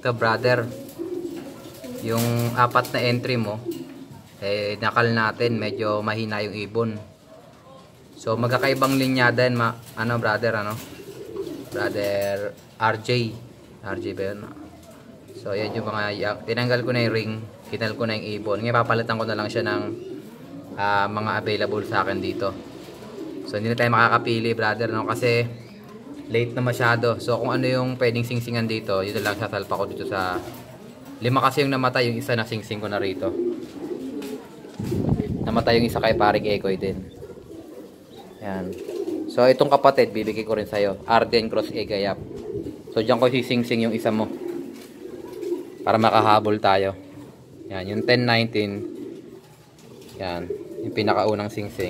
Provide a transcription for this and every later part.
Ito brother, yung apat na entry mo, nakal natin, medyo mahina yung ibon. So magkakaibang linyada yan, brother, brother RJ ba yun? So yan yung mga, tinanggal ko na yung ring, kinal ko na yung ibon. Ngayon papalitan ko na lang siya ng mga available sa akin dito. So hindi na tayo makakapili brother, kasi late na masyado. So kung ano yung pwedeng singsingan dito, yun lang sasalpa ko dito sa 5 kasi yung namatay, yung isa na singsing ko na rito. Namatay yung isa kay Paring Ekoy din. Yan. So itong kapatid bibigay ko rin sa'yo, Arden Cross Egayap. So dyan ko sisingsing yung isa mo para makahabol tayo. Yan, yung 10-19. Yan, yung pinakaunang singsing.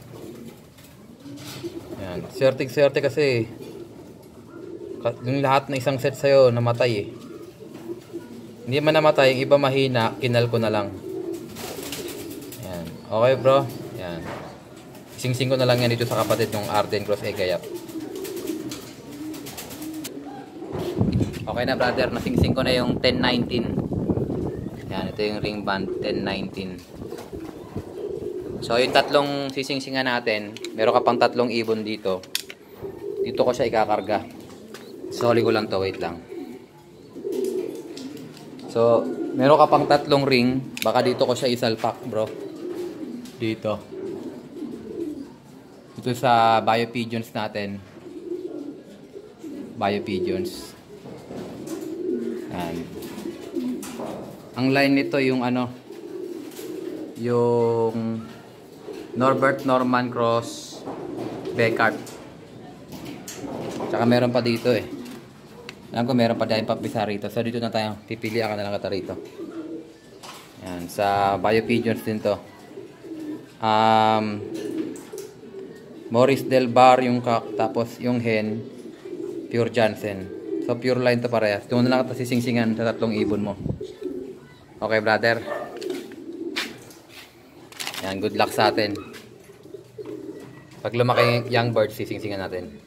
Yan, swerte kasi yung lahat na isang set sa'yo namatay eh. Hindi man namatay, yung iba mahina, kinal ko na lang. Yan, okay bro. Yan, singsing ko na lang yan dito sa kapatid ng Arden Cross Egayap. Okay na brother, nasingsing ko na yung 10-19. Yan, ito yung ring band 10-19. So yung tatlong sisingsingan natin, meron ka pang tatlong ibon dito. Dito ko siya ikakarga. Soli ko lang to, wait lang. So meron ka pang tatlong ring, baka dito ko siya isalpak bro. Dito. Ito sa Bio Pigeons natin. Bio Pigeons. Yan. Ang line nito yung yung Norbert Norman Cross Beckart. Tsaka meron pa dito eh. Alam ko meron pa dahil papisa rito. So dito na tayo. Pipilihan ka na lang kita rito. Yan. Sa Bio Pigeons din to. Maurice Del Bar yung cock. Tapos yung hen, Pure Jansen. So pure line to parehas. Doon na lang kita sisingsingan sa tatlong ibon mo. Okay brother. Yan, good luck sa atin. Pag lumaki yung young bird, sisingsingan natin.